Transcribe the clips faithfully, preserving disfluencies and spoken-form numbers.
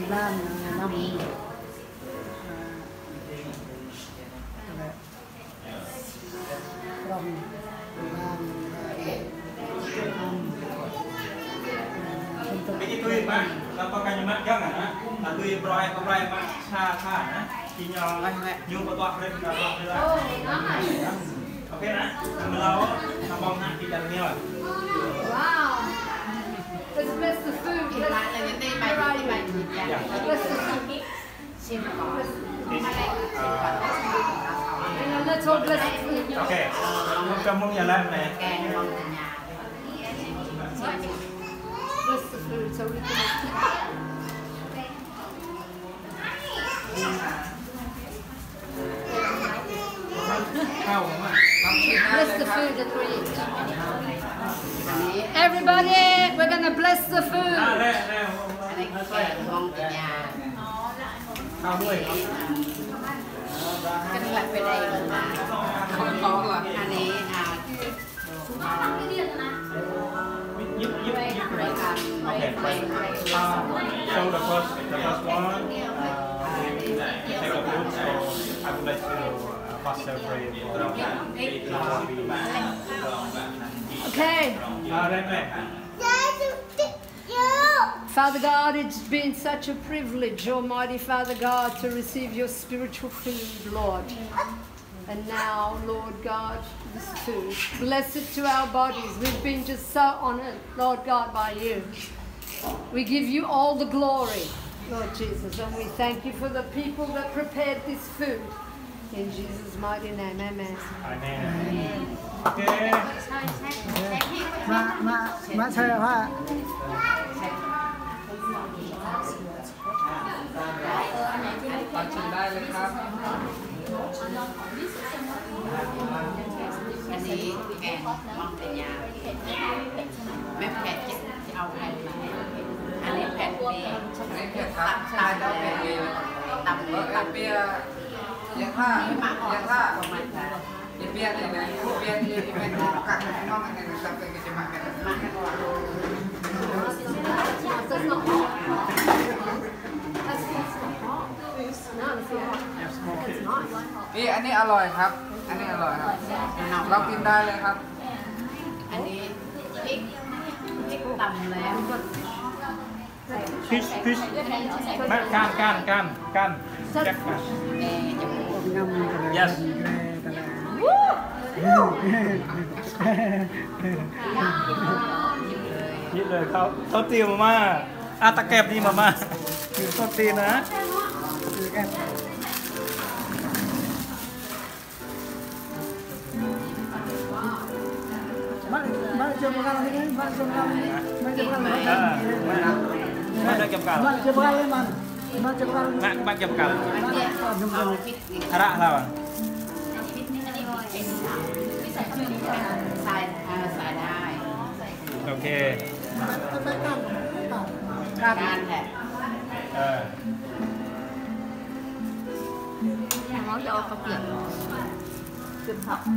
ด้านน้ำรำด้านไม่ใช่ตุยมาเราประกันยังมัดยังอ่ะนะตุยปล่อยปล่อยมาชาชานะกินยองยุ่งกับตัวเรื่องกับตัวเรื่องโอเคนะเราทำบอลนะกินกันเนี่ยว้าว Let's bless the food กินร้านเลยยังได้ไปได้ไปกินอย่าง Bless the food ชิมก่อน and let's all bless the food โอเคมึงจะมึงอย่าแล้วนะแกงมองสัญญา bless the food so we can ข้าวมา bless the food that we eat everybody we're gonna bless the food แร่แร่อันนี้แกงมองสัญญาข้าวด้วยก็นี่แหละเป็นไอ้มาท้องเหรออันนี้อ่ายิบยิบยิบรายการโอเคไป so the first the first one take a food so I would like to pastor pray for okay Father God, it's been such a privilege, Almighty Father God, to receive your spiritual food, Lord. And now, Lord God, this food, bless it to our bodies. We've been just so honored, Lord God, by you. We give you all the glory, Lord Jesus, and we thank you for the people that prepared this food. In Jesus' mighty name, amen. Amen. Okay. มามามาเชิญว่าปัดชิมได้เลยครับอันนี้แกงมองสัญญาไม่แผดจะเอาแผ่นมาอันนี้แผ่นเปียอันนี้เผ็ดครับตายแล้วเป็นเปียตำเลยตำเปียอย่างถ้าอย่างถ้าอย่าเปียเลยนะเปียที่เป็นกัดน้องอะไรนะสับเป็นกิจมากันมากันก่อน That's not hot. That's not hot. No, it's not. It's nice. นี่อันนี้อร่อยครับอันนี้อร่อยครับเรากินได้เลยครับอันนี้พริกพริกตำแล้ว Fish fish มาการการการการแจ็คมาแม่จะพูดงำกันเลย Yes ยิบเลยเขาเขาตีมาม่าอาตะแกบดีมาม่าอยู่เขาตีนะมามาเจอกันเลยมาเจอกันเลยมาเจอกันเลยมาได้เก็บกันมาเจอกันเลยมันมาเจอกันมามาเก็บกันอันนี้เอาพริกนี่อะไรเราอ่ะใส่ใส่ใส่ได้โอเคการแหละเออเขาจะเอาข้าวเปียกขึ้นผัก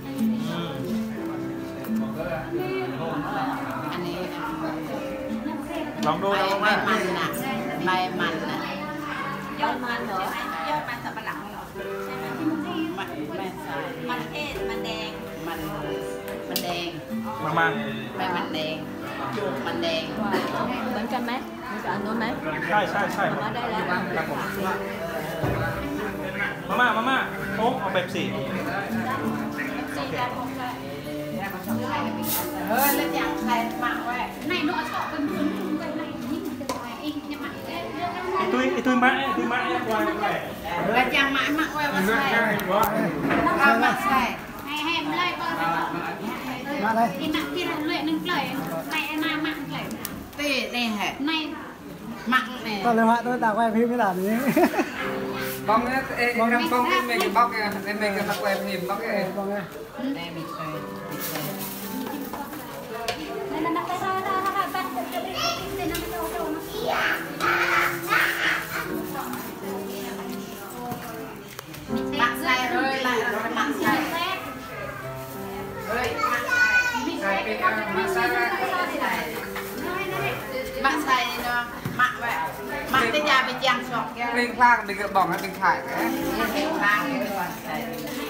อันนี้ลองดูใบนะใบมามันน่ะใบมันน่ะยอดมันเหรอยอดมันสับปะหลังเหรอมันไม่ใช่มันเทศมันแดงมันมันแดงมามาใบมันแดงจุกมันแดงเหมือนกันไหมเหมือนกับอันนู้นไหมใช่ใช่ใช่มาได้แล้วครับผมมาม่ามาม่าโค้กเอาแบบสี่เออแล้วอย่างใครมาไว้ này nó sợ con muốn cái này nhưng mà cái này anh nhà mạng cái ไอตุ้ยไอตุ้ยมะไอตุ้ยมะไอ้ควายควายแล้วอย่างมามาไว้มาใส่เอามาใส่ hay hay em lại con มาเลย thì nặng kia là luyện nâng lời này em mà mạng lời ตีนี่แหละ này มักเนี่ยก็เลยว่าตัวตากไว้พี่ไม่ได้นี้บองเนี่ยเอ็งทำบองเอ็งเมย์บองเนี่ยเอ็งเมย์กับนักเวทพิมพ์บองเอ็งบอกไงแม่มีเคยมีเคย này là nặng cái ra ra ra ra bắt cái cái cái nặng đâu đâu nó มักใส่เลยละมักใส่เฮ้ยมักใส่ใส่เป็นมาใส่ไปมักใส่เนาะมักไว้มักจะยาไป giang sọt kia. Bên khang đừng có bỏ cái bên phải cái. Bên khang cái còn xài.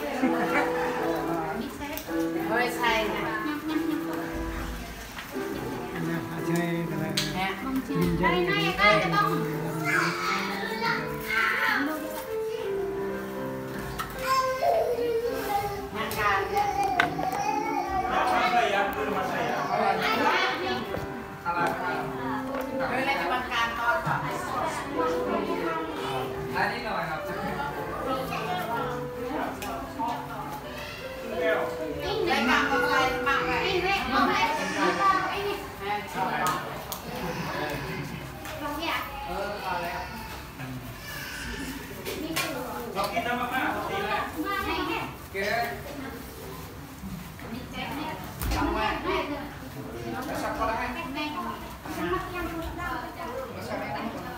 Hơi xài này. chơi cái này Nè. Đây này cái cái bông. Nè cả. Rồi lại cho bạn can to vào. Đây đi rồi học. Đây cả một cái mạng này. Ini rek, mau rek. Ini. Không ya. Ờ, vào đấy. Học kỹ năng mắc tí lại. Kia. Xong rồi. Nó sắp có đấy. Nó sắp đấy.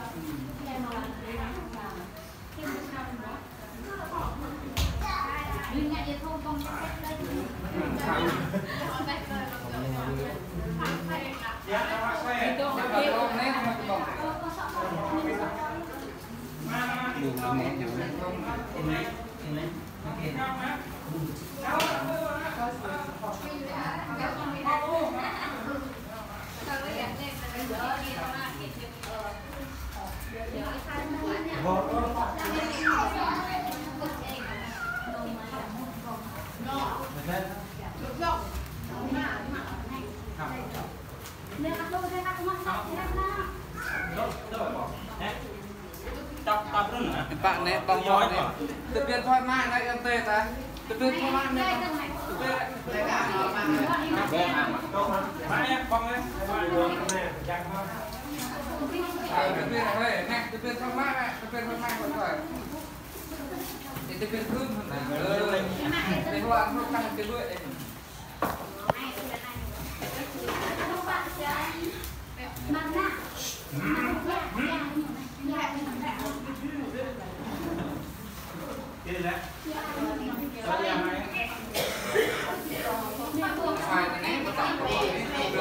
Bạn này bóng bóng này. Tự nhiên thoải mái này em tê ta. Tự nhiên thoải mái này. Tự nhiên Đây cả nó mang này. Bé à mà. Má em bong ấy. Này, chặt thôi. tự nhiên này, nè, tự nhiên thoải mái này, tự nhiên thoải mái còn rồi. Thì tự nhiên thương hơn này. Ừ. Để các bạn không tăng cái đuôi đấy. Cái này đấy. Sao đi ăn này? Phải cái này có tặng có gì.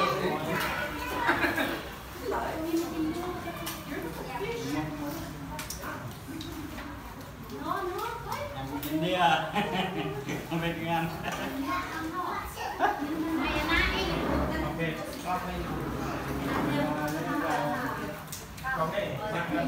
Đi à. Không biết tiếng Anh. Ok. Còn đây,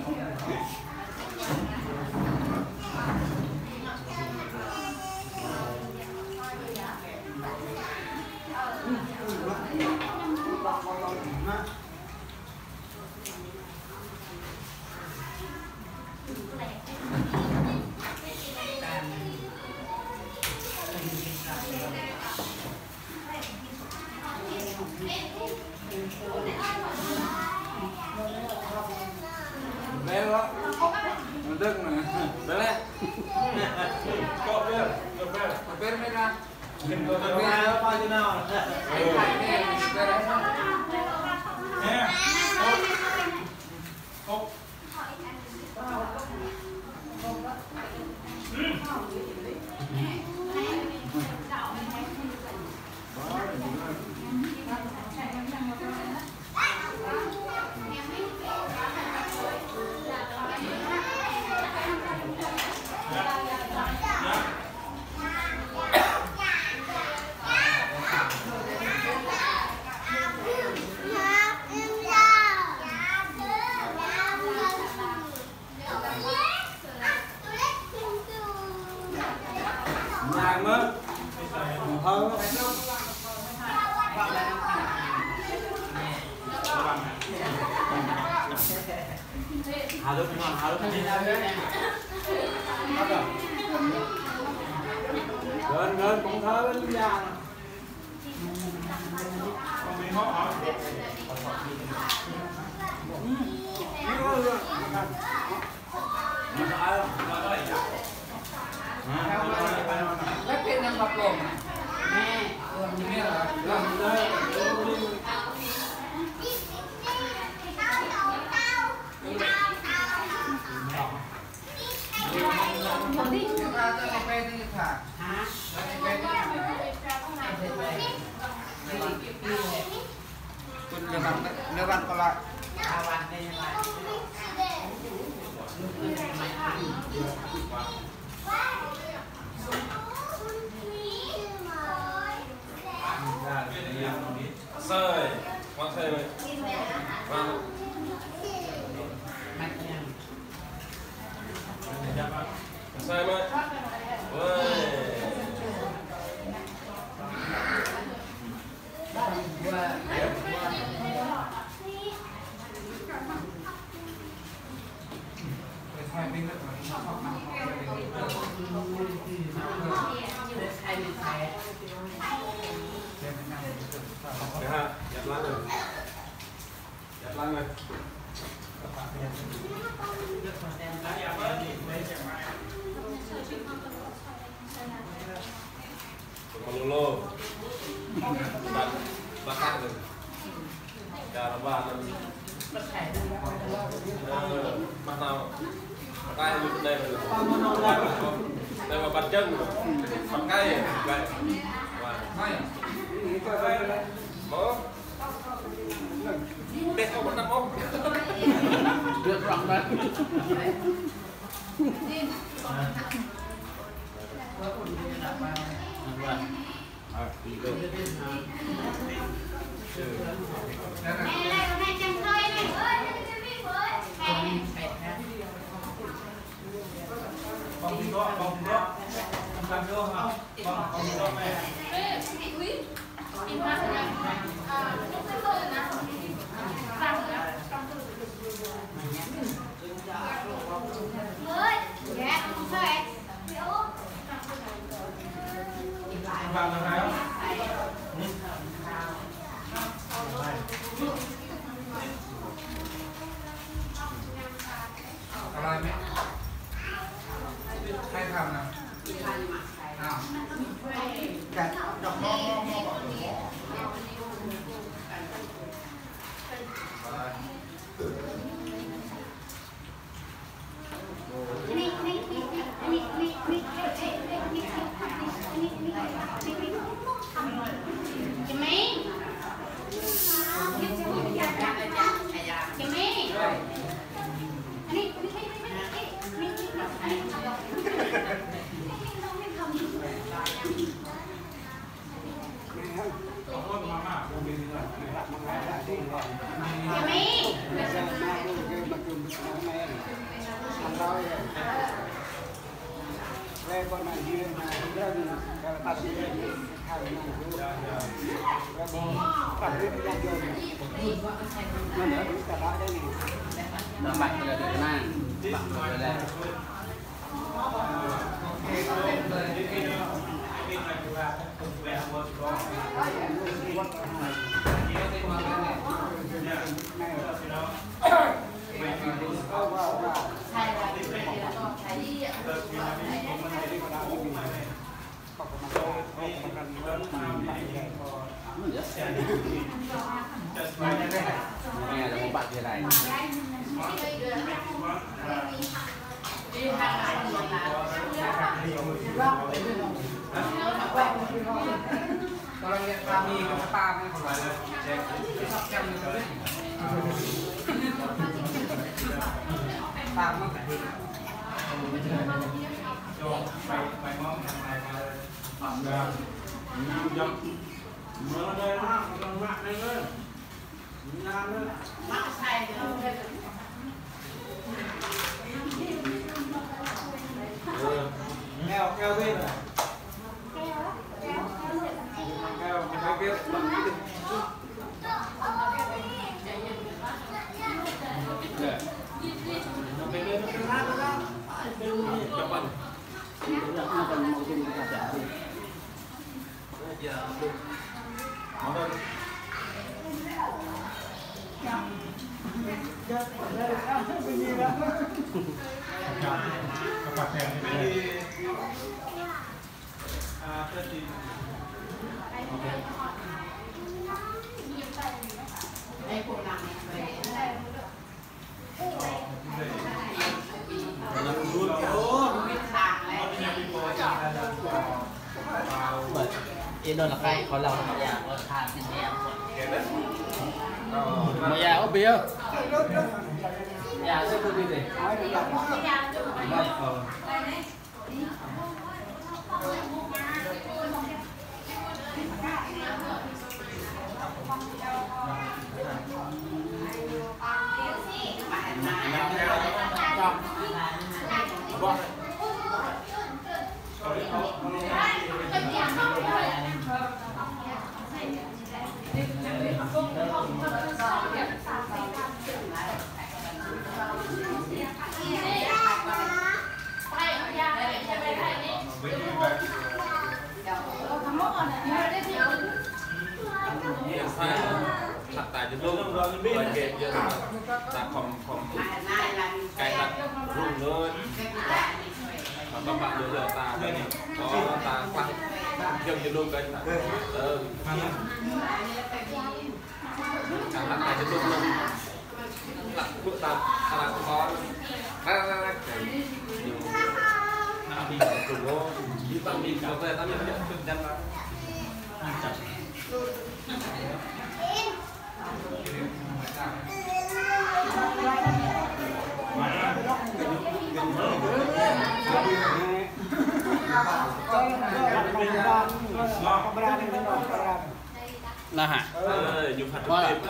Bé đó. Nó đừng này. Bé này. cột lên, cột lên. Bé này ra. Đừng có tôi ra bao nhiêu nào. Cái này này. Bé đấy. Nè. Cột. Nhà mơ. Hơn. Halo gimana? Halo kan Gần gần cũng thơ bên nhà. Còn mình hót hả? Lép cái nhân vật lồn. Nè. Như là làm đây. Chúng ta tới này quen đi thả. Hả? Quen đi. Nếu bạn nếu bạn còn lại. À bạn đây lại. Sơi, con sơi vậy. Vâng. Sơi mà. Ôi. Được ha, dẹp lăn rồi. Dẹp lăn rồi. Còn lô. Bắt bắt cắt rồi. Cara ba năm. Ờ, bắt nào. Cái như đây rồi. Đây mà bắt chân rồi. Bắt cái vậy. Mở. Để không bắt nắm không? Được rộng đấy. Mẹ này, con này chẳng thôi này. Con đi đó, con đi đó. Con làm vô hả? Con, con đi đó mẹ. Bạn là ai không? อะไรไหมใครทำนะอ้าวจัดดอกมอมอมอbạn là được này bạn là nghe là một bạn như này kalau lihat kami ke depan cek tam nó phải cho mày mày mong thằng này mà ẩm ra dọc mở đây nó còn mạng đây nữa nhà nữa mắt sai keo keo bên rồi keo cái biết bằng cái nó bên bên nó cái lát đó chọc bằng nó còn màu dùng cả trả giờ nó hơn các bạn xem đi à cái gì đây của nàng về Ini adalah kayak kolam ya, kolam hati ya. Maya apa ya? nhà sẽ cứ đi về thật tại trên luôn rồi kể giờ ta phòng phòng cái đặt rung luôn và các bạn nhớ giờ ta đây có ta quăng dừng trên luôn cái ừ cả đặt tại trên luôn luôn là bữa ta ta là có ra ra ra nhiều nào đi cùng luôn đi tăng đi cả về ta nhận nhận chân chân là là hả dùng hạt tim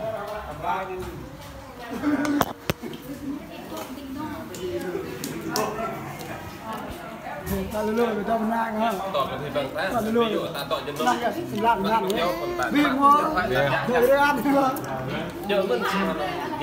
ta lừa lừa người ta bên nang ha tọt thì bằng thế ví dụ ta tọt chân làm làm làm làm viên ngon rồi ăn giờ mình